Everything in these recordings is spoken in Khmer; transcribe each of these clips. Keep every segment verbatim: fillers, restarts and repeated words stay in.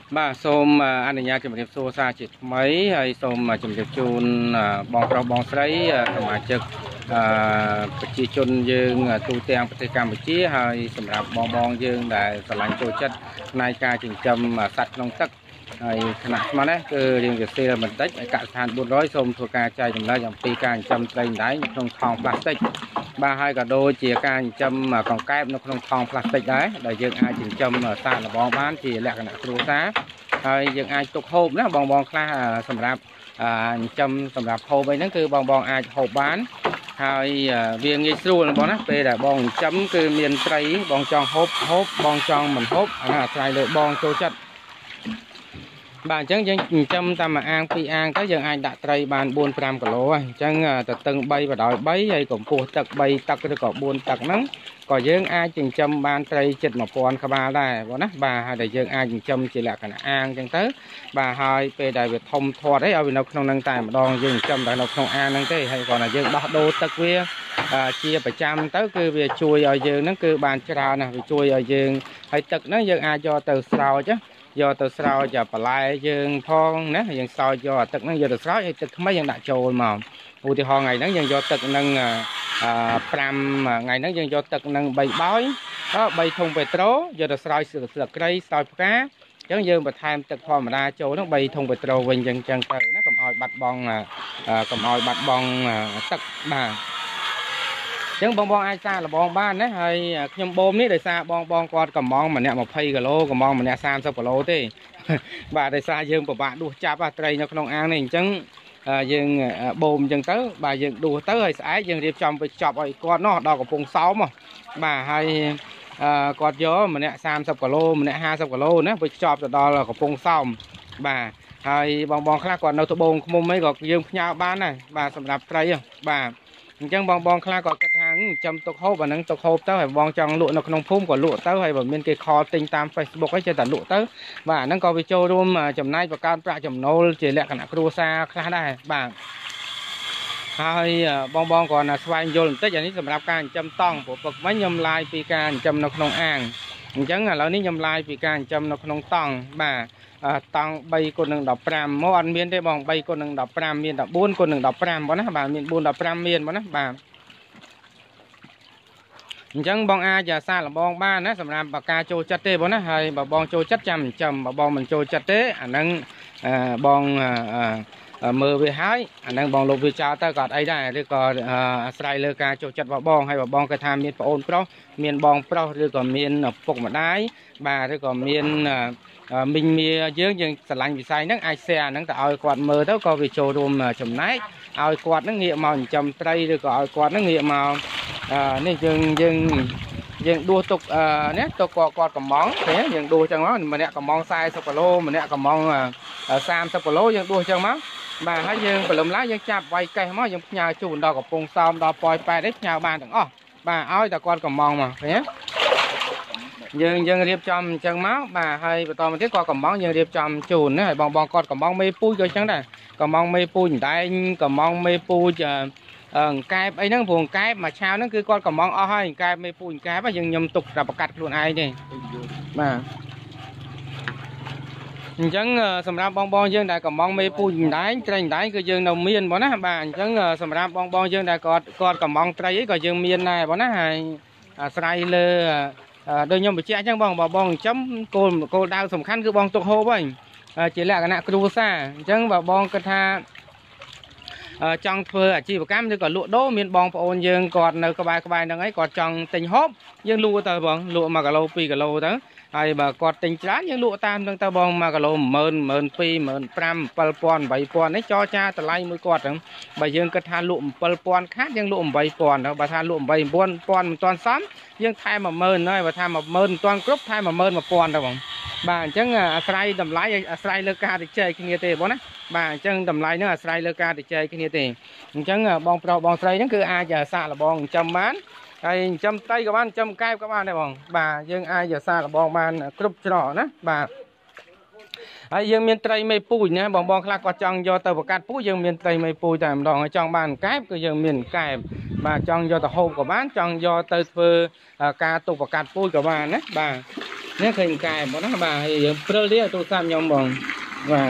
Bà xôm anh nhà chụp điệp xô xa chỉ mấy hay xôm chụp điệp chun bong trâu bong sấy mà trực chỉ chun dương tu tiangประเทศ Campuchia ហើយសម្រាប់បងបងយើងដែលស្រឡាញ់ចូលចិត្តផ្នែកការចិញ្ចឹមសត្វក្នុងទឹកហើយខណៈស្មាននេះគឺរៀងវាសេបន្តិចឯកសណ្ឋានbốn trămសូមធ្វើការចែកចម្លែកអំពីការចិញ្ចឹមត្រីម្ដាយក្នុងថង់ផ្លាស្ទិកបាទហើយក៏ដូចជាការចិញ្ចឹមកង្កែបនៅក្នុងថង់ផ្លាស្ទិកដែរដែលយើងអាចចិញ្ចឹមសាកល្បងបានជាលក្ខណៈគ្រួសារហើយយើងអាចទុកហូបណាបងបងខ្លះសម្រាប់ចិញ្ចឹមសម្រាប់ហូបអីហ្នឹងគឺបងបងអាចហូបបានហើយវាងាយស្រួលបងណាពេលដែលបងចិញ្ចឹមគឺមានត្រីបងចង់ហូបហូបបងចង់មិនហូបអានោះអាស្រ័យលើបងចូលចិត្តបាទអញ្ចឹងយើងចិញ្ចឹមតាមមួយអាងពីរអាងទៅយើងអាចដាក់ត្រីបានbốn nămគីឡូហើយអញ្ចឹងទៅតឹង3បដោយ3ហើយកម្ពស់ទឹក3ទឹកឬក៏4ទឹកហ្នឹងក៏យើងអាចចិញ្ចឹមបានត្រីជិតmột nghìnក្បាលដែរបងណាបាទហើយដែលយើងអាចចិញ្ចឹមជាលក្ខណៈអាងអញ្ចឹងទៅបាទហើយពេលដែលវាធំធាត់អីឲ្យវានៅក្នុងហ្នឹងតែម្ដងយើងចិញ្ចឹមតែនៅក្នុងអាងហ្នឹងទេហើយគ្រាន់តែយើងដោះដូរទឹកវាជាប្រចាំទៅគឺវាជួយឲ្យយើងហ្នឹងគឺបានច្រើនណាស់វាជួយឲ្យយើងហើយទឹកហ្នឹងយើងអាចយកទៅស្រោចយកទៅស្រោចបន្លែយើងផងណាយើងស្រោចយកទឹកហ្នឹងយកទៅស្រោចឲ្យទឹកថ្មីយើងដាក់ចូលមកឧទាហរណ៍ថ្ងៃហ្នឹងយើងយកទឹកហ្នឹង5ថ្ងៃហ្នឹងយើងយកទឹកហ្នឹង3បោយ3ធុងពេត្រូយកទៅស្រោចស្លឹកគ្រៃស្រោចផ្កាអញ្ចឹងយើងបន្ថែមទឹកធម្មតាចូលហ្នឹង3ធុងពេត្រូវិញអញ្ចឹងទៅណាកុំឲ្យបាត់បង់កុំឲ្យបាត់បង់ទឹកបាទអញ្ចឹងបងបងអាចសាកល្បងបានណាហើយខ្ញុំបូមនេះដោយសារបងបងគាត់កំងម្នាក់20គីឡូកំងម្នាក់30គីឡូទេបាទដោយសារយើងពិបាកដួសចាប់ត្រីនៅក្នុងអាងនេះអញ្ចឹងយើងបូមអញ្ចឹងទៅបាទយើងដួសទៅហើយស្អែកយើងរៀបចំទៅចប់ឲ្យគាត់នោះដល់កំពង់សោមបាទហើយគាត់យកម្នាក់30គីឡូម្នាក់50គីឡូណាទៅចប់ទៅដល់កំពង់សោមបាទហើយបងបងខ្លះគាត់នៅត្បូងឃុំអីក៏យើងផ្ញើបានដែរបាទសម្រាប់ត្រីបាទអញ្ចឹងបងបងខ្លះក៏គិតថាចាំទុកហូបអាហ្នឹងទុកហូបទៅហើយបងចង់លក់នៅក្នុងភូមិក៏លក់ទៅហើយបើមានគេខលទិញតាម Facebook អីចេះតែលក់ទៅបាទអាហ្នឹងក៏វាចូលរួមចំណាយបង្កើនប្រាក់ចំណូលជាលក្ខណៈគ្រួសារខ្លះដែរបាទហើយបងបងគ្រាន់តែស្វែងយល់បន្តិចអានេះសម្រាប់ការចិញ្ចឹមតង់ព្រោះពឹកវិញខ្ញុំឡាយពីការចិញ្ចឹមនៅក្នុងអាងអញ្ចឹងឥឡូវនេះខ្ញុំឡាយពីការចិញ្ចឹមនៅក្នុងតង់បាទតង់3គុណនឹង15មកអត់មានទេបង3គុណនឹង15មានតែ4គុណនឹង15បងណាបាទមាន4 15មានបងណាបាទអញ្ចឹងបងអាចសាកល្បងបានណាសម្រាប់បកាចូលចិត្តទេបងណាហើយបើបងចូលចិត្តចាំចិញ្ចឹមបើបងមិនចូលចិត្តទេអាហ្នឹងបងមើលវាហើយអាហ្នឹងបងលុបវាចោលទៅក៏អត់អីដែរឬក៏អាស្រ័យលើការចូលចិត្តរបស់បងហើយបើបងគាត់ថាមានប្អូនប្រុសមានបងប្រុសឬក៏មានពុកម្ដាយបាទឬក៏មានមីងមាយើងយើងស្រឡាញ់វិស័យហ្នឹងអាច share ហ្នឹងទៅឲ្យគាត់មើលទៅក៏វាចូលរួមចំណែកឲ្យគាត់ហ្នឹងងាកមកចិញ្ចឹមត្រីឬក៏ឲ្យគាត់ហ្នឹងងាកមកនេះយើងយើងយើងដួសទុកនេះទុកគាត់គាត់កំងទេយើងដួសចឹងមកម្នាក់កំង40គីឡូម្នាក់កំង30គីឡូយើងដួសចឹងមកបាទហើយយើងព្រលឹមឡើងយើងចាប់វាយកេះមកយើងផ្ញើជូនដល់កំពង់សោមដល់ប៉ោយប៉ែតនេះផ្ញើបានទាំងអស់បាទឲ្យតែគាត់កំងមកឃើញទេយើងយើងរៀបចំអញ្ចឹងមកបាទហើយបន្តមកទៀតគាត់កំងយើងរៀបចំជូនណាហើយបងបងគាត់កំងមេពូជក៏អញ្ចឹងដែរកំងមេពូជដែងកំងមេពូជអង្កែបអីហ្នឹងព្រោះអង្កែបមួយឆាវហ្នឹងគឺគាត់កំងអស់ហើយអង្កែបមេពូជអង្កែបយើងខ្ញុំទុកតែប្រកាត់ខ្លួនឯងទេបាទអញ្ចឹងសម្រាប់បងបងយើងដែលកំងមេពូជដែងត្រីដែងគឺយើងនៅមានបងណាបាទអញ្ចឹងសម្រាប់បងបងយើងដែលគាត់គាត់កំងត្រីអីក៏យើងមានដែរបងណាហើយអាស្រ័យលើដូចខ្ញុំបញ្ជាក់អញ្ចឹងបងបើបងចិញ្ចឹមគោលគោលដៅសំខាន់គឺបងទុកហូបហ្នឹងជាលក្ខណៈគ្រួសារអញ្ចឹងបើបងគិតថាចង់ធ្វើអាជីវកម្មឬក៏លក់ដូរមានបងប្អូនយើងគាត់នៅក្បែរក្បែរហ្នឹងឯងគាត់ចង់ទិញហូបយើងលក់ទៅបងលក់មួយគីឡូពីរគីឡូទៅហើយបើគាត់ទិញច្រើនយើងលក់តាមហ្នឹងទៅបងមួយគីឡូ10000 12000 15000 7000 8000នេះចរចាតម្លៃមួយគាត់ហ្នឹងបើយើងគិតថាលក់7000ខាតយើងលក់8000ទៅបើថាលក់8 9000មិនទាន់សមយើងថែម10000ហើយបើថា10000មិនទាន់គ្រប់ថែម11000ទៅបងបាទអញ្ចឹងអាស្រ័យតម្លៃអាស្រ័យលើការតិចគ្នាទេបងណាបាទអញ្ចឹងតម្លៃហ្នឹងអាស្រ័យលើការតិចគ្នាទេអញ្ចឹងបងប្រុសបងស្រីហ្នឹងគឺអាចសាកល្បងចិញ្ចឹមបានហើយចិញ្ចឹមត្រីក៏បានចិញ្ចឹមកែបក៏បានដែរបងបាទយើងអាចសាកល្បងបានគ្រប់ច្រកណាបាទហើយយើងមានត្រីមេពូជណាបងបងខ្លះគាត់ចង់យកទៅបង្កាត់ពូជយើងមានត្រីមេពូជតែម្ដងហើយចង់បានកែបគឺយើងមានកែបបាទចង់យកទៅហូបក៏បានចង់យកទៅធ្វើការទុកបង្កាត់ពូជក៏បានណាបាទ nè khơi cài bọn nó bà hay prơ đi tôi xăm nhom bằng và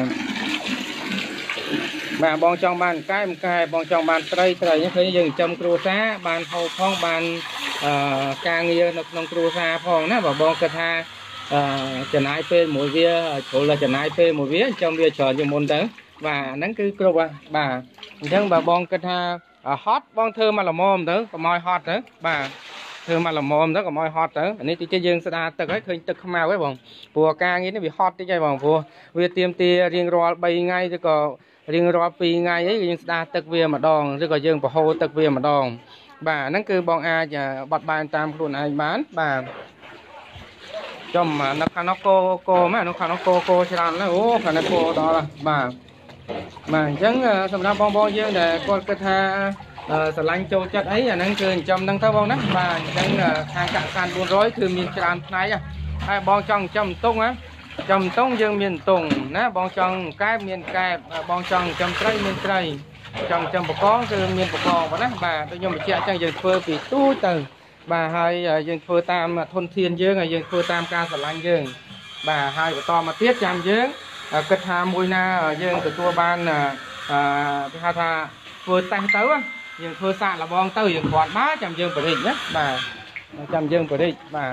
bà bong trong bàn cái cái bong trong bàn tây tây nhé khơi dừng châm cua xá bàn hậu phong bàn càng như nông cua xa phong nè và bong cà tha trần ai phê mỗi vía chỗ là trần ai phê mỗi vía trong vía chờ như môn đó và nắng cứ câu bà bà chẳng bà bong cà tha hot bong thơ mà là mồm đó có môi hot đó bà thơ mà là mồm đó có môi hot đó anh ấy thì chơi dương sẽ đa tự hết khơi tự không mau ấy bông bùa ca nghĩ nó bị hot đấy chơi bông bùa vì tiêm tia riêng rồi bay ngay thì có riêng rồi pi ngay ấy riêng đa tự về mà đòn rồi có dương bảo hô tự về mà đòn bà nắng cứ bong ai và bật bàn tam luôn ai bán bà trong mà nó nó cô cô mà nó nó cô cô cho ăn nó ô khả năng cô đó là bà mà chẳng xong ra bong bong dương để con cái tha sờ lanh châu chất ấy là năng cười trong năng thao bong đó bà chẳng hàng cạn sàn buôn rốiคือมีจานnày à hai bong trong trong tung á trong tung dương miền tùng nè bong trong cái miền cái bong trong trong tây miền tây trong trong bọc cóคือmiền bọc bò và nè bà tôi nhung bị chẹt chẳng dừng phơi bị tu từ bà hai dừng phơi tam thôn thiên dương này dừng phơi tam ca sờ lanh dương bà hai của to mà tiết chạm dương kết hà mùi na dương từ tua ban hà tha phơi tay tấu á dương phơi xạ là bong tấu dương quạt má chạm dương phải định nhé bà chạm dương phải định bà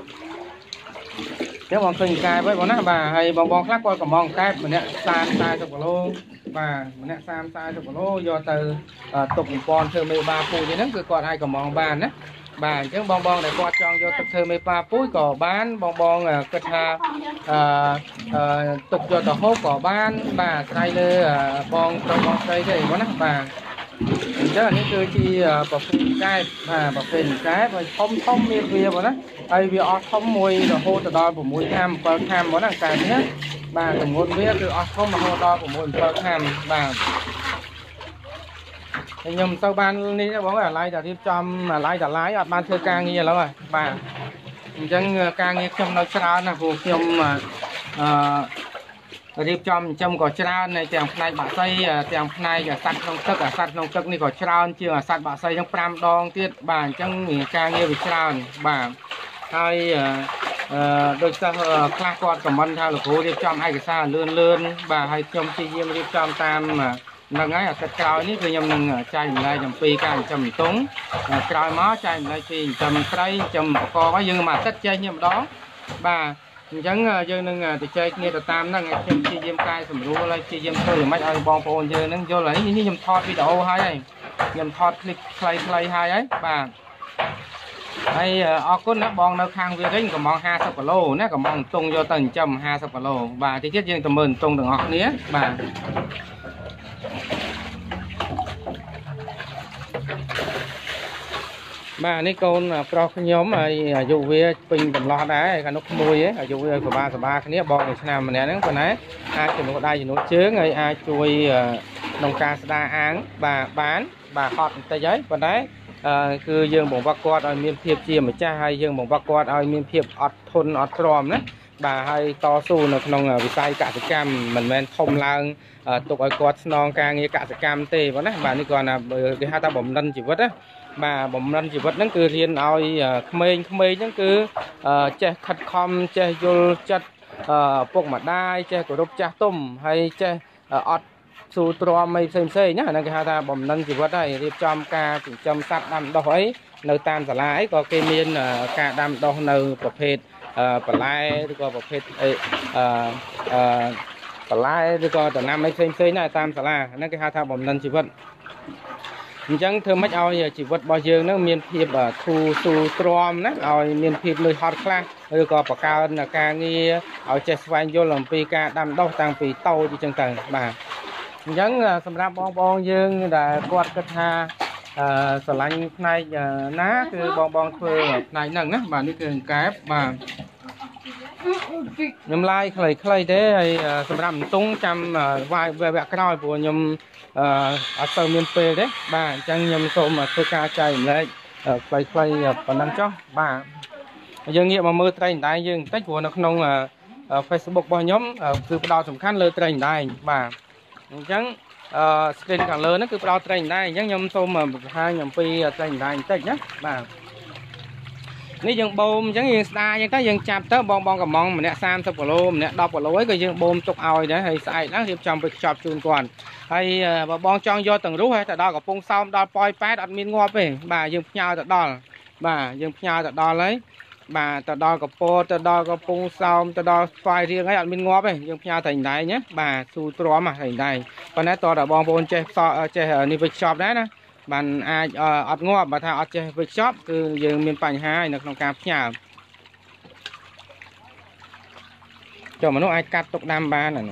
nếu bong khơi cài với bọn nó bà hay bong bong khác coi còn bong cái mình nè san sai chục lô bà mình nè san sai chục lô do từ tục con thơ mê ba phu như nấc cứ còn ai còn bong bàn á bà chứ bong bong này qua trong do tục thơ mê ba púi cỏ bán bong bong kết hà tục do tàu hốt cỏ bán bà say lơ bong trong bong say thì có nắp bà chứ là những cơ chi bọc phim cái à bọc phim cái và thông thông miệng bia vào đó ai vì ở thông mùi rồi hô từ đó của mùi tham và tham món hàng cái nhé bà từng ngôn bia từ ở thông mà hô đo của mùi và tham bà nhầm sau ban đi bóng ở lại giờ tiếp trong mà lại giờ lái ở ban thưa ca nghe lắm rồi bà chân ca nghe trong nó sao là hồ trong màรีบจอมจำก่อชราในแจงพนายบะไซแจงพนายสัตว์นองตึกสัตว์นองตึกนี่ก่อชราเชื่อสัตว์บะไซยังปรามดองเตี้ยบ่างจังมีการเงียบชราบ่างให้โดยเฉพาะคลาสกอดกับมันทางหลวงปู่รีบจอมให้กระซ่าเลื่อนเลื่อนบ่างให้จมชีเยี่ยมรีบจอมตามนักไงอ่ะกระจายนี่คือยำหนึ่งใจมันได้จำปีการจำตุ้งกลายม้าใจมันได้ปีจำไคร้จำคอว่ายังมาตัดใจเยี่ยมดองบ่างchẳng giờ nâng thì chơi nghe từ tam nâng xem chi diêm cai sầm rú lại chi diêm thôi mấy ai bong bồn giờ nâng vô lấy như nhầm thọt video hay này nhầm thọt click play play hay ấy bà hay ở con nó bong nó khang về đấy còn mong hai sập lô nè còn mong tung vô tầng chầm hai sập lô bà thì chết riêng tầm mền tung đường ngọt nía bà bà này con pro nhóm mà dù về pin tầm lo đá cái nó mùi ấy dù về của ba của ba cái này bong người nam mình nè nó còn đấy ai chừng một đây gì nó chứa người ai chui nông ca đa án bà bán bà hot tay giấy còn đấyคือយើងបងវត្តគាត់ឲ្យមានភាពជាម្ចាស់ហើយយើងបងវត្តគាត់ឲ្យមានភាពអត់ធន់អត់ទ្រាំណាបាទហើយតស៊ូនៅក្នុងវិស័យកសិកម្មមិនមែនធំឡើងទុកឲ្យគាត់ស្នងការងារកសិកម្មទេបងណាបាទនេះគាត់ណាគេហៅថាបំណិនជីវិតណាបាទបំណិនជីវិតហ្នឹងគឺរៀនឲ្យក្មេងៗហ្នឹងគឺចេះខិតខំចេះយល់ចិត្តពុកម្ដាយចេះគោរពចាស់ទុំហើយចេះអត់ស៊ូទ្រាំអីផ្សេងផ្សេងណាហ្នឹងគេហៅថាបំណិនជីវិតហើយរៀបចំការចិញ្ចឹមសត្វដាំដុះអីនៅតាមសាលាអីក៏គេមានការដាំដុះនៅប្រភេទបន្លែឬក៏ប្រភេទអីបន្លែឬក៏ដំណាំអីផ្សេងផ្សេងណាតាមសាលាហ្នឹងគេហៅថាបំណិនជីវិតអញ្ចឹងធ្វើម៉េចឲ្យជីវិតរបស់យើងហ្នឹងមានភាពធូរស៊ូទ្រាំណាឲ្យមានភាពលឿនហត់ខ្លះឬក៏បង្កើនការងារឲ្យចេះស្វែងយល់អំពីការដាំដុះតាំងពីតូចអញ្ចឹងទៅបាទអញ្ចឹងសម្រាប់បងប្អូនយើងដែលគាត់គិតថាស្រឡាញ់ផ្នែកណាគឺបងបងធ្វើផ្នែកហ្នឹងណាបាទនេះគឺកែបបាទខ្ញុំឡាយខ្លីៗទេហើយសម្រាប់បន្ទង់ចាំវាយវគ្គក្រោយព្រោះខ្ញុំអត់ទៅមានពេលទេបាទអញ្ចឹងខ្ញុំសូមធ្វើការចែកម្លែកខ្លីៗប៉ុណ្ណឹងចុះបាទយើងងាកមកមើលត្រីអណ្ដែងយើងបន្តិចព្រោះនៅក្នុង Facebook របស់ខ្ញុំគឺផ្ដោតសំខាន់លើត្រីអណ្ដែងបាទអញ្ចឹងscreen ខាងលើហ្នឹងគឺផ្ដោតត្រីអណ្ដែងអញ្ចឹងខ្ញុំសូមបង្ហាញអំពីត្រីអណ្ដែងបន្តិចណាបាទអនេះយើងបូមអញ្ចឹងយើងស្ដារអញ្ចឹងទៅយើងចាប់ទៅបងបងកំងម្នាក់30គីឡូម្នាក់10គីឡូអីក៏យើងបូមទុកឲ្យដែរហើយស្អែកហ្នឹងរៀបចំទៅខ្ចប់ជូនគាត់ហើយបើបងចង់យកទាំងរស់ហើយទៅដល់កំពង់សោមដល់ប៉ោយប៉ែតអត់មានងាប់ទេបាទយើងផ្ញើទៅដល់បាទយើងផ្ញើទៅដល់ហើយបាទទៅដល់កពតទៅដល់កំពង់សោមទៅដល់ស្វាយរៀងហើយអត់មានងាប់ទេយើងផ្ញើទៅដៃណាបាទស៊ូទ្រាំហ្នឹងដៃប៉ុន្តែតើបងប្អូនចេះចេះនេះវិញខ្ចប់ដែរណាបានអាចអត់ងាប់បើថាអត់ចេះវិញខ្ចប់គឺយើងមានបញ្ហានៅក្នុងការផ្ញើចុះមនុស្សអាចកាត់ទុកដាំបានណា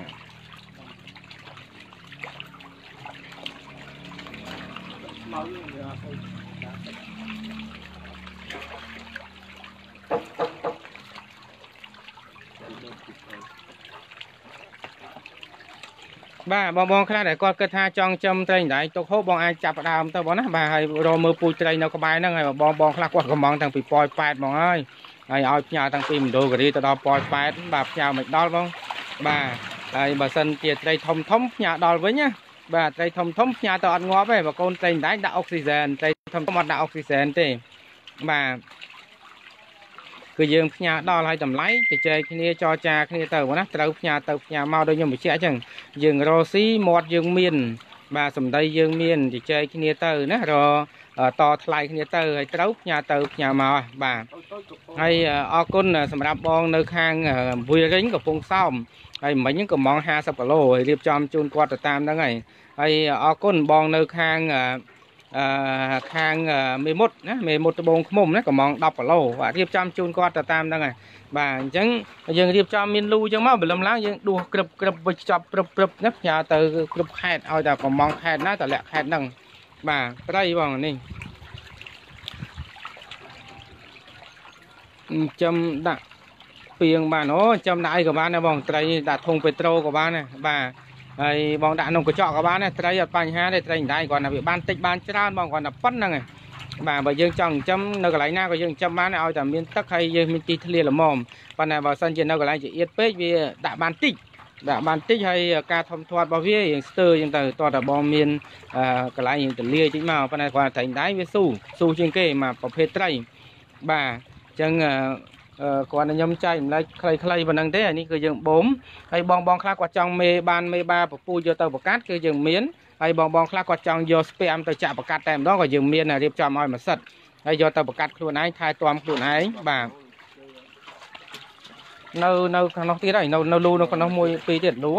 bà bong bong khai để con cơ tha trong châm tây đấy tôi hốt bong ai chập đào tôi bón á bà hay rồi mưa pui tây nó có bài nó ngày bong bong khai quạt có mong thằng bị poi pad bong ơi ai ao nhà thằng tìm đồ cái đi tao đo poi pad bà nhà mệt đo bong bà ai bà sân kia tây thông thống nhà đo với nhá bà tây thông thống nhà tao ăn ngó về và con tây đấy đã oxygen tây thông mặt đã oxygen thì bà cứ dương nhà đo lại tầm lấy thì chơi khi này cho cha khi này tàu nó tàu nhà tàu nhà mau đâu nhưng mà sẽ chẳng dương rosi một dương miền bà sầm đây dương miền thì chơi khi này tàu nó rồi to thay khi này tàu hay tàu nhà tàu nhà màu bà hay o côn sầm rạp bong nơi khang vui rính của phong xong hay mấy những cái món ha sập lô điệp chom chun qua từ tam đó ngày hay o côn bong nơi khang khang mười một nhé mười một bông mồm đấy còn mong đọc ở lô và điệp chăm chun qua tờ tam đây này bà chẳng dừng điệp chăm miên lưu chẳng máu bị lâm láng dừng đua cướp cướp bịch chập cướp cướp nhấp nhà từ cướp hẹn ao ta còn mong hẹn nó tờ lẹ hẹn đằng bà đây bằng này châm đặng phiền bà nó châm đại của bạn này bằng đây đã thùng petro của bạn này bà ai bong đã nông của trọ của bạn này trai ở bánh ha đây trai đây còn là bị ban tịch ban tràn bong còn là phân này bà bà dương chồng chấm nơi cái lấy na của dương chấm bán này ao tầm miên tắc hay dương miên tì thề là mồm ban này vào sân trên nơi cái lấy chỉ yết pết vì đã ban tịch đã ban tịch hay ca thông thoát bao vía hiện sơ nhưng từ toàn là bom miên cái lấy hiện từ lia chính màu ban này còn thành đáy với su su trên kê mà bảo phê trai bà chân còn là nhâm chay lại khay khay và năng thế này cứ dừng bốm hay bong bong khác qua trong mê ban mê ba và pui vô tàu bạc cát cứ dừng miến hay bong bong khác qua trong vô spam tàu chạm bạc cát tem đó còn dừng miến là điệp cho mọi mà sật hay vô tàu bạc cát luôn ấy thay toàn luôn ấy bà nâu nâu nó tí này nâu nâu lu nó còn nó môi pi tiền lúa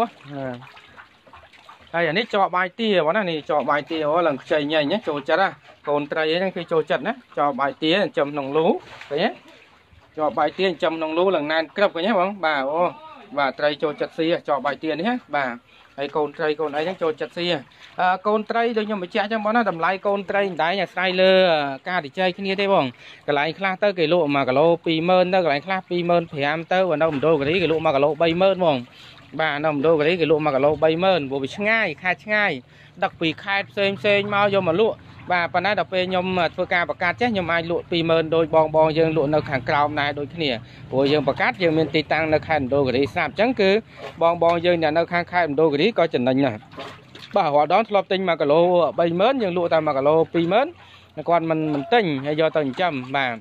đây là nít cho bài tia bọn này cho bài tia ó lần chạy nhảy nhé trộn chặt á còn trai ấy khi trộn chặt á cho bài tia chầm nòng lú đấy nhé cho bài tiền châm nông lúa lần nan cấp cái nhé không bà ô và trai cho chặt xì cho bài tiền nhé bà hay con trai con ấy cho chặt xì à, con trai đôi nhưng mà cha trong bọn nó đầm lại con trai đáy nhà sai lơ ca thì chơi cái kia đây bông cái lại khla tới cái lụa mà cái lô pi mơn tới cái lại khla pi mơn phải am tới và đâu đôi cái đấy cái lụa mà cái lô bay mơn bông bà nằm đôi cái đấy cái lụa mà cái lô bay mơn bộ bị ngay khai ngay đặc biệt khai xem xem mau vô mà lụa bà phần này đọc về nhom mà thưa ca bạc cát chứ nhom ai lụa pi mơn đôi bong bong dương lụa nơi hàng cào này đôi cái này của dương bạc cát dương miền tây tăng nơi hàng đôi cái đấy sạp trắng cứ bong bong dương nhà nơi hàng khai đôi cái đấy coi chừng này này bà họ đón lọp tinh mà cái lô bay mớn dương lụa ta mà cái lô pi mớn còn mình mình tinh hay do từng trăm mà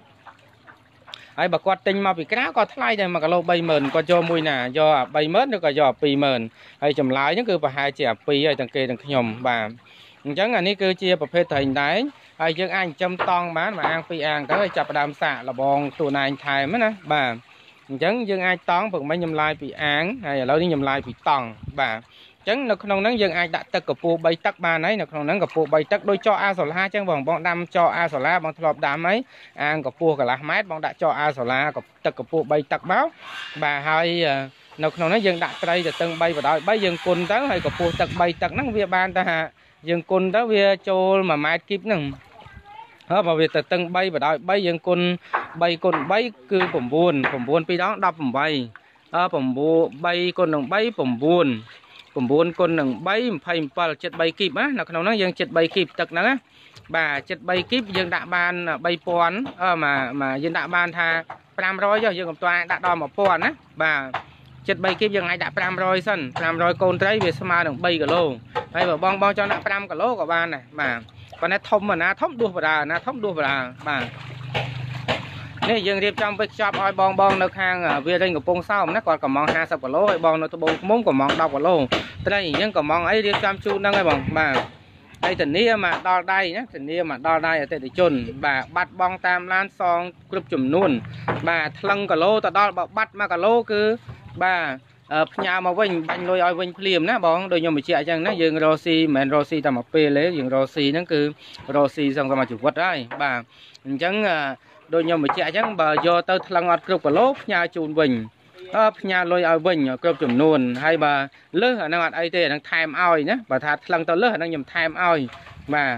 ai bà quạt tinh mà bị cá có thay đây mà cái lô bay mờn có cho mùi nè do bay mớn nó có do pi mờn hay chầm lái những cứ bà hai trẻ pi hay thằng kia thằng nhom bà chẳng là ní cơ chiaประเภท thành đấy ai dân anh châm tong bán mà ăn phi ăn tới chập đàm xạ là bòn tụi này thầy mới nè bà chẳng dân ai tón phần mấy nhầm lai bị án hay là lâu đi nhầm lai bị tòng bà chẳng nó không nắng dân ai đã tắc cặp pu bay tắc ba nấy nó không nắng cặp pu bay tắc đôi cho a sổ la chẳng vòng bọn đâm cho a sổ la bằng thọp đám ấy ăn cặp pu cả là mét bọn đã cho a sổ la cặp tắc cặp pu bay tắc báo bà hai nó không nắng dân đã đây là từng bay vào đó bay dân côn tới hay cặp pu tắc bay tắc nắng vía ban ta hạ dân côn đó vía cho mà mai kíp nằng hả mà việc từng bay vào đó bay dân côn bay côn bay cứผมbuồnผมbuồn pi đó đậpผมbay àผมbu bay côn đằng bayผมbuồnผมbuồn côn đằng bay phải phải chật bay kíp á là không nói dân chật bay kíp tật nắng bà chật bay kíp dân đã ban bay pon mà mà dân đã ban tha năm rồi cho dân cầm toa đã đo một pon á bà chật bay kíp dân ai đã năm rồi sân năm rồi côn trái về sama đằng bay cả lô hay bảo bong bong cho đã năm cả lô của ban này mà còn nó thông mà nó thông đua vào đà nó thông đua vào đà bà នេះយើងរៀបចំវិចប់ឲ្យបងបងនៅខាងវារិញកំពង់សោមណាគាត់កំងห้าสิบគីឡូហើយបងនៅត្បូងឃ្មុំកំងដប់គីឡូត្រីអញ្ចឹងកំងអីរៀបចំជូនហ្នឹងហើយបងបាទហើយធានាមកដល់ដៃណាធានាមកដល់ដៃអតិថិជនបាទបាត់បងតាមឡានសងគ្រប់ចំនួនបាទថ្លឹងគីឡូទៅដល់បើបាត់មួយគីឡូគឺបាទផ្ញើមកវិញបាញ់លុយឲ្យវិញភ្លាមណាបងដូចខ្ញុំបញ្ជាក់អញ្ចឹងណាយើងរកស៊ីមិនមែនរកស៊ីតែមួយពេលទេយើងរកស៊ីហ្នឹងគឺរកស៊ីសឹងតែមួយជីវិតហើយបាទអញ្ចឹងដូចខ្ញុំបញ្ជាក់អញ្ចឹងបើយកទៅថ្លឹងអត់គ្រប់គីឡូផ្ញើជូនវិញអើផ្ញើលុយឲ្យវិញគ្រប់ចំនួនហើយបើលើសអាហ្នឹងអត់អីទេអាហ្នឹងថែមឲ្យណាបើថាថ្លឹងទៅលើសអាហ្នឹងខ្ញុំថែមឲ្យបាទ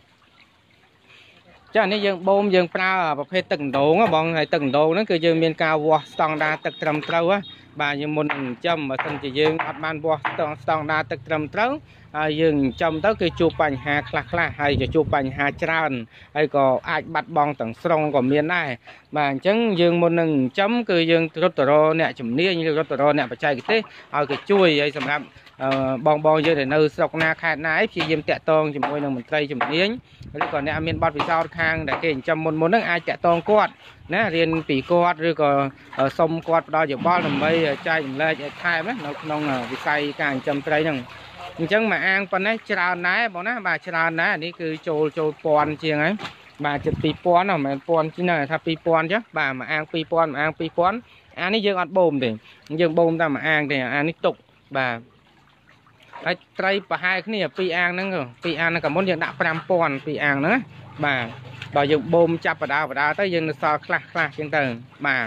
ចានេះយើងបូមយើងប្រើប្រភេទទឹកដងបងហើយទឹកដងហ្នឹងគឺយើងមានការវាស់ស្តង់ដារទឹកត្រឹមត្រូវបាទយើងមុនចិញ្ចឹមបើសិនជាយើងអត់បានវាស់ស្តង់ដារទឹកត្រឹមត្រូវហើយយើងចិញ្ចឹមទៅគឺជួបបញ្ហាខ្លះខ្លះហើយក៏ជួបបញ្ហាច្រើនហើយក៏អាចបាត់បង់ទាំងស្រុងក៏មានដែរបាទអញ្ចឹងយើងមុននឹងចិញ្ចឹមគឺយើងរត់ទៅរកអ្នកជំនាញឬរត់ទៅរកអ្នកបច្ចេកទេសឲ្យគេជួយហើយសម្រាប់បងបងយើងដែលនៅស្រុកណាខេត្តណាឯងព្យាយាមតាក់ទងជាមួយនឹងមន្ត្រីជំនាញឬក៏អ្នកមានបទពិសោធន៍ខាងដែលគេចិញ្ចឹមមុនមុនហ្នឹងអាចតាក់ទងគាត់ណារៀនពីគាត់ឬក៏សុំគាត់ផ្ដល់យោបល់ដើម្បីចែកចម្លែកឲ្យថែមនៅក្នុងវិស័យការចិញ្ចឹមត្រីហ្នឹងអញ្ចឹងមកអាងប៉ុណ្ណេះច្រើនដែរបងណាបាទច្រើនដែរនេះគឺចូលចូលពាន់ជាងហើយបាទជិតពីរពាន់ហ្នឹងមិនមែនពាន់ជាងថាពីរពាន់ចឹងបាទមកអាងពីរពាន់មកអាងពីរពាន់អានេះយើងអត់បូមទេយើងបូមតែមកអាងទេអានេះទុកបាទហើយត្រីប្រហែលគ្នាពីរអាងហ្នឹងពីរអាងហ្នឹងក៏មុនយើងដាក់ប្រាំពាន់ពីរអាងហ្នឹងបាទដល់យើងបូមចាប់បដាបដាទៅយើងនៅសល់ខ្លះខ្លះចឹងទៅបាទ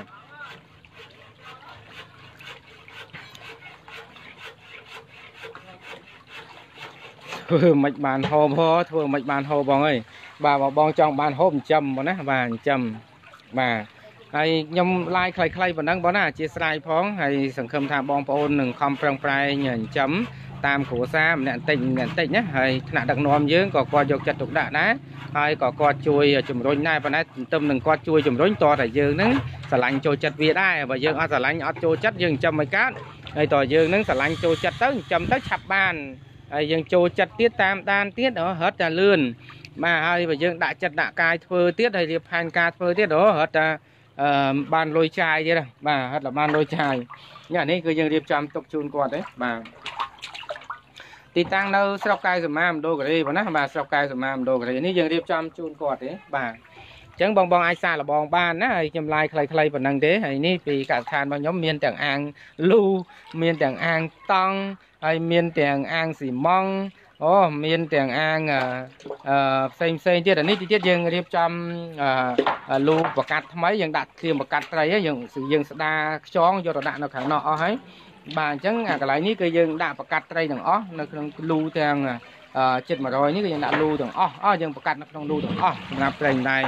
ធ្វើមិនបានហូបហោធ្វើមិនបានហូបបងអើយបាទបងចង់បានហូបចិញ្ចឹមបងណាបាទចិញ្ចឹមបាទហើយខ្ញុំឡាយខ្លីៗប៉ុណ្ណឹងបងណាអធិស្ឋានផងហើយសង្ឃឹមថាបងប្អូននឹងខំប្រឹងប្រែងចិញ្ចឹមតាមគ្រួសារម្នាក់បន្តិចម្នាក់បន្តិចណាហើយថ្នាក់ដឹកនាំយើងក៏គាត់យកចិត្តទុកដាក់ដែរហើយក៏គាត់ជួយជំរុញដែរប៉ុន្តែទន្ទឹមនឹងគាត់ជួយជំរុញតតែយើងនឹងស្រឡាញ់ចូលចិត្តវាដែរបើយើងអត់ស្រឡាញ់អត់ចូលចិត្តយើងចិញ្ចឹមមិនកើតហើយតយើងនឹងស្រឡាញ់ចូលចិត្តទៅចិញ្ចឹមទៅឆាប់បានហើយយើងចូលចិត្តទៀតតាមដានទៀតរត់តែលឿនបាទហើយបើយើងដាក់ចិត្តដាក់កាយធ្វើទៀតហើយរៀបផែនការធ្វើទៀតរត់តែអឺបានលុយចាយទៀតបាទរត់តែបានលុយចាយនេះនេះគឺយើងរៀបចំទុកជូនគាត់ទេបាទទីតាំងនៅស្រុកកែវសមាមណ្ឌលគិរីបងណាបាទស្រុកកែវសមាមណ្ឌលគិរីនេះយើងរៀបចំជូនគាត់ទេបាទអញ្ចឹងបងបងអាចសាកល្បងបានណាហើយខ្ញុំឡាយខ្លីៗប៉ុណ្ណឹងទេហើយនេះពីកសិដ្ឋានរបស់ខ្ញុំមានទាំងអាងលូមានទាំងអាងតង់ហើយមានទាំងអាងស៊ីម៉ង់អូមានទាំងអាងអឺផ្សេងផ្សេងទៀតអានេះទៀតយើងរៀបចំលូបកាត់ថ្មីយើងដាក់គ្រឿងបកាត់ត្រីយើងយើងស្ដាខ្យងយកទៅដាក់នៅខាងនោះអស់ហើយបាទអញ្ចឹងអាកន្លែងនេះគឺយើងដាក់បកាត់ត្រីទាំងអស់នៅក្នុងលូទាំងជិតmột trămនេះគឺយើងដាក់លូទាំងអស់អស់យើងបកាត់នៅក្នុងលូទាំងអស់សម្រាប់ត្រីដែរ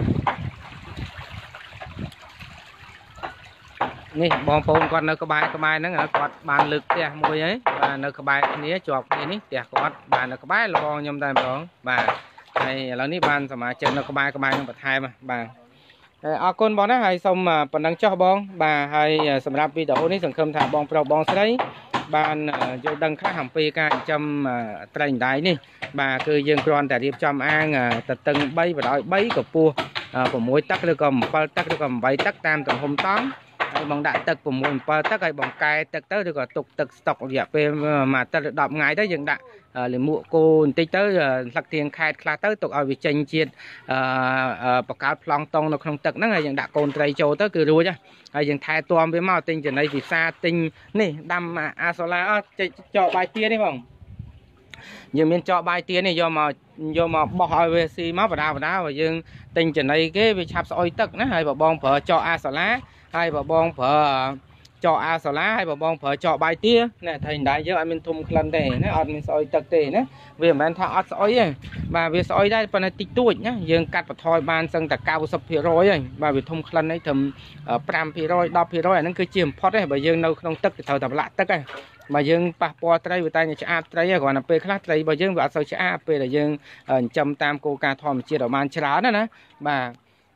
នេះបងប្អូនគាត់នៅក្បែរក្បែរហ្នឹងគាត់បានលើកផ្ទះមួយហើយបាទនៅក្បែរគ្នាជាប់គ្នានេះផ្ទះគាត់បាទនៅក្បែរលបងខ្ញុំតែម្ដងបាទហើយឥឡូវនេះបានសមាជិកនៅក្បែរក្បែរនឹងបន្ថែមបាទអរគុណបងណាហើយសូមប៉ុណ្ណឹងចុះបងបាទហើយសម្រាប់វីដេអូនេះសង្ឃឹមថាបងប្រុសបងស្រីបានយល់ដឹងខ្លះអំពីការចិញ្ចឹមត្រីអណ្ដាយនេះបាទគឺយើងគ្រាន់តែរៀបចំអាងតតឹងបីបណ្ដោយបីកម្ពស់៦ទឹកឬក៏7ទឹកឬក៏8ទឹកតាមទំហំតង់ហើយបងដាក់ទឹក6 7ទឹកហើយបងកែទឹកទៅឬក៏ទុកទឹកស្តុករយៈពេលមួយអាទិត្យឬដប់ថ្ងៃទៅយើងដាក់លាមកគោបន្តិចទៅស្លឹកទៀងខែតខ្លះទៅទុកឲ្យវាចេញជាតិបកកើតប្លង់តុងនៅក្នុងទឹកហ្នឹងហើយយើងដាក់កូនត្រីចូលទៅគឺរួចហើយយើងថែទាំវាមកទិញចំណីពិសាទិញនេះដាំអាសូឡាអត់ចកបាយទានេះបងយើងមានចកបាយទានេះយកមកយកមកបោះឲ្យវាស៊ីមកបដាបដាបើយើងទិញចំណីគេវាឆាប់ស្អុយទឹកណាហើយបើបងប្រើចកអាសូឡាហើយបើបងប្រើចកអាសូឡាហើយបើបងប្រើចកបាយទាណាថៃដែរយើងអត់មានធុំក្លិនទេណាអត់មានស្អុយទឹកទេណាវាមិនមែនថាអត់ស្អុយទេបាទវាស្អុយដែរប៉ុន្តែតិចតួចណាយើងកាត់បន្ថយបានសឹងតែ90%ហើយបាទវាធុំក្លិននេះត្រឹម5% 10% អាហ្នឹងគឺជាបំផុតទេបើយើងនៅក្នុងទឹកត្រូវតែប្រឡាក់ទឹកហ្នឹងបើយើងប៉ះពាល់ត្រីវាតែឆ្អាបត្រីគ្រាន់តែពេលខ្លះត្រីរបស់យើងវាអត់សូវឆ្អាបពេលដែលយើងចិញ្ចឹមតាមគោលការណ៍ធម្មជាតិឲ្យបានច្រើនណាណាបាទ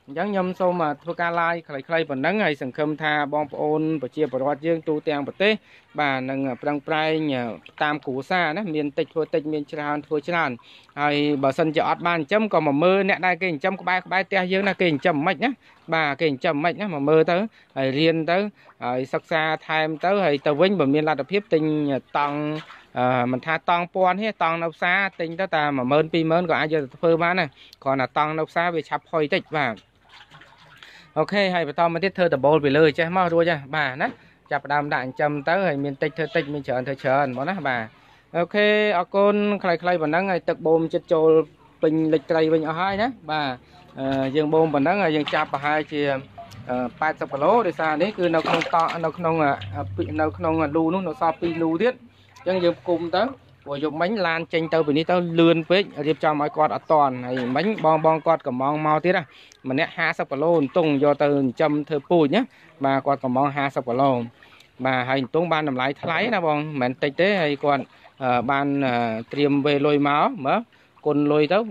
ចឹងខ្ញុំសូមធ្វើការ live ខ្លីៗប៉ុណ្ណឹងហើយសង្ឃឹមថាបងប្អូនប្រជាពលរដ្ឋយើងទូទាំងប្រទេសបាទនឹងប្រឹងប្រែងតាមគ្រួសារណាមានតិចធ្វើតិចមានច្រើនធ្វើច្រើនហើយបើសិនជាអត់បានចិញ្ចឹមក៏មកមើលអ្នកដែលគេចិញ្ចឹមក្បែរក្បែរផ្ទះយើងណាគេចិញ្ចឹមមិនណាបាទគេចិញ្ចឹមមិនណាមកមើលទៅហើយរៀនទៅហើយសិក្សាថែមទៅហើយទៅវិញបើមានលទ្ធភាពទិញតង់អឺមិនថាតង់ពាន់ទេតង់នៅផ្សារទិញទៅតែមួយម៉ឺនពីរម៉ឺនក៏អាចយកទៅធ្វើបានដែរគ្រាន់តែតង់នៅផ្សារវាឆាប់ផុយតិចបាទអូខេហើយបន្តមកទៀតធ្វើដបូលពីលើចេះមករួចហ่ะបាទណាចាប់ផ្ដើមដាក់ចិញ្ចឹមទៅហើយមានតិចធ្វើតិចមានច្រើនធ្វើច្រើនមកណាបាទអូខេអរគុណខ្លីៗប៉ុណ្ណឹងហើយទឹកបូមចិត្តចូលពេញលិចត្រីវិញអស់ហើយណាបាទយើងបូមប៉ុណ្ណឹងហើយយើងចាប់ប្រហែលជា八十គីឡូដោយសារនេះគឺនៅក្នុងតនៅក្នុងនៅក្នុងលូនោះនៅសល់ពីរលូទៀតអញ្ចឹងយើងគុំទៅព្រោះយកមិញឡានចេញទៅពីនេះទៅលឿនពេករៀបចំឲ្យគាត់អត់តន់ហើយមិញបងបងគាត់កំងមកទៀតណាម្នាក់ห้าสิบគីឡូអន្ទង់យកទៅចិញ្ចឹមធ្វើពូជណាបាទគាត់កំងห้าสิบគីឡូបាទហើយអន្ទង់បានតម្លៃថ្លៃណាបងមិនមែនតិចទេហើយគាត់បានត្រៀមវេលុយមកមើលគុណលុយទៅ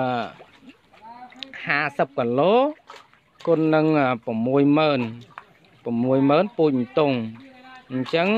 ห้าสิบគីឡូគុណនឹង60000 60000ពូជអន្ទង់អញ្ចឹង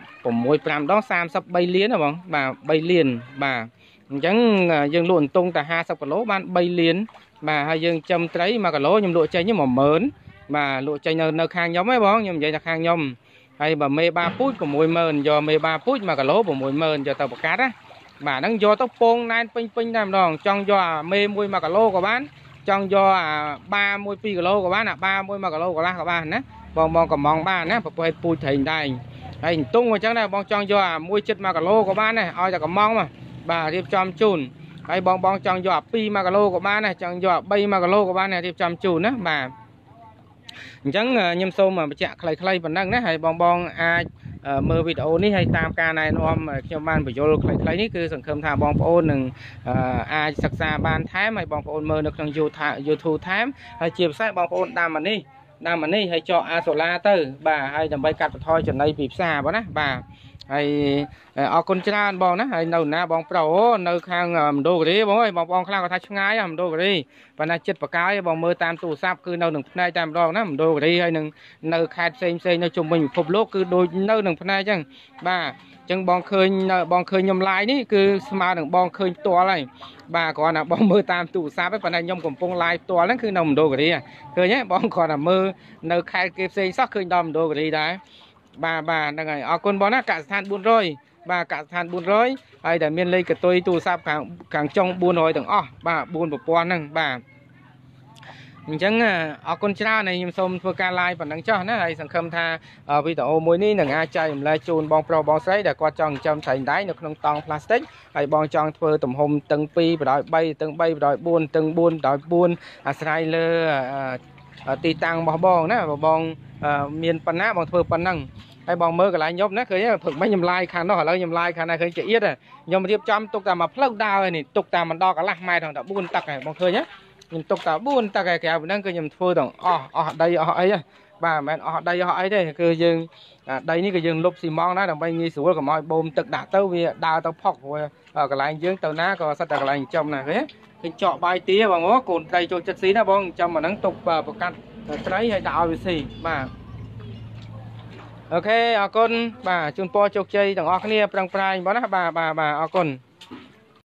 6 5ដង33លានណាបងបាទ3លានបាទអញ្ចឹងយើងលក់អន្ទង់តែห้าสิบគីឡូបាន3លានបាទហើយយើងចិញ្ចឹមត្រីមួយគីឡូខ្ញុំលក់ចេញមួយម៉ឺនបាទលក់ចេញនៅនៅខាងខ្ញុំហ៎បងខ្ញុំនិយាយថាខាងខ្ញុំហើយបើមេបាពូជ6ម៉ឺនយកមេបាពូជមួយគីឡូ6ម៉ឺនយកទៅប្រកាសណាបាទហ្នឹងយកទៅពងណែនពេញពេញតែម្ដងចង់យកអាមេមួយមួយគីឡូក៏បានចង់យកអាបាមួយពីរគីឡូក៏បានអាបាមួយមួយគីឡូកន្លះក៏បានណាបងបងកំងបានណាប្រភេទពូជត្រីដែរហើយអន្ទង់អញ្ចឹងដែរបងចង់យកអាមួយចិត្តមួយគីឡូក៏បានដែរឲ្យតែកំងមកបាទរៀបចំជូនហើយបងបងចង់យកអាពីរមួយគីឡូក៏បានដែរចង់យកអាបីមួយគីឡូក៏បានដែររៀបចំជូនណាបាទអញ្ចឹងខ្ញុំសូមបញ្ជាក់ខ្លីៗប៉ុណ្ណឹងណាហើយបងបងអាចមើលវីដេអូនេះហើយតាមការណែនាំខ្ញុំបានបញ្យល់ខ្លីៗនេះគឺសង្ឃឹមថាបងប្អូននឹងអាចសិក្សាបានថែមហើយបងប្អូនមើលនៅក្នុង YouTube ថែមហើយជាពិសេសបងប្អូនតាមអានេះតាមអានេះហើយចកអាសូឡាទៅបាទហើយដើម្បីកាត់បន្ថយចំណីពីផ្សារបងណាបាទហើយអរគុណច្រើនបងណាហើយនៅណាបងប្រុសអូនៅខាងមណ្ឌលគិរីបងអើយបងប្អូនខ្លះគាត់ថាឆ្ងាយមណ្ឌលគិរីប៉ុន្តែចិត្តបកាយបងមើលតាមទូរស័ព្ទគឺនៅនឹងផ្នែកតែម្ដងណាមណ្ឌលគិរីហើយនឹងនៅខេត្តផ្សេងផ្សេងនៅជុំវិញពិភពលោកគឺដូចនៅនឹងផ្នែកអញ្ចឹងបាទអញ្ចឹងបងឃើញបងឃើញខ្ញុំ live នេះគឺស្មើនឹងបងឃើញផ្ទាល់ហើយបាទគ្រាន់តែបងមើលតាមទូរស័ព្ទឯងប៉ុន្តែខ្ញុំកំពុង live ផ្ទាល់ហ្នឹងគឺនៅមណ្ឌលគិរីឃើញទេបងគ្រាន់តែមើលនៅខេត្តគេផ្សេងសោះឃើញដល់មណ្ឌលគិរីដែរបាទបាទហ្នឹងហើយអរគុណបងណាកសិដ្ឋាន400បាទកសិដ្ឋាន400ហើយតែមានលេខកតុយទូរស័ព្ទខាងខាងចុង400ទាំងអស់បាទbốnប្រព័ន្ធហ្នឹងបាទអញ្ចឹងអរគុណច្រើនហើយខ្ញុំសូមធ្វើការ live ប៉ុណ្ណឹងចុះណាហើយសង្ឃឹមថាវីដេអូមួយនេះនឹងអាចចែករំលែកជូនបងប្រុសបងស្រីដែលគាត់ចង់ចិញ្ចឹមត្រីដែងនៅក្នុងតង់ផ្លាស្ទិកហើយបងចង់ធ្វើទំហំតឹងពីរបណ្ដោយបីតឹងបីបណ្ដោយបួនតឹងបួនបណ្ដោយបួនអាស្រ័យលើទីតាំងរបស់បងណាបើបងមានប៉ុណ្ណាបងធ្វើប៉ុណ្ណឹងហើយបងមើលកន្លែងខ្ញុំណាឃើញព្រឹកមិញខ្ញុំ live ខាងនោះឥឡូវខ្ញុំ live ខាងណាឃើញចៀតខ្ញុំរៀបចំទុកតែមកផ្លូវដើរនេះទុកតែមិនដល់កន្លះម៉ែត្រដល់បួនតឹកហើយបងឃើញណាខ្ញុំទុកតែបួនតឹកហើយក្រៅពីហ្នឹងគឺខ្ញុំធ្វើទាំងអស់អស់ដីអស់អីបាទមិនមែនអស់ដីអស់អីទេគឺយើងដីនេះគឺយើងលុបស៊ីម៉ងដែរដើម្បីងាយស្រួលកុំឲ្យបូមទឹកដាក់ទៅវាដើរទៅផុកព្រោះកន្លែងយើងទៅណាក៏សិតតែកន្លែងចំណាឃើញឃើញចកបាយទាបងអូកូនត្រីចូលចិត្តស៊ីណាបងចំអាហ្នឹងទុកប្រកាត់ត្រីហើយដាក់ឲ្យវាស៊ីបាទអូខេអរគុណបាទជូនពរជោគជ័យទាំងអស់គ្នាប្រឹងប្រែងបងណាបាទបាទបាទអរគុណ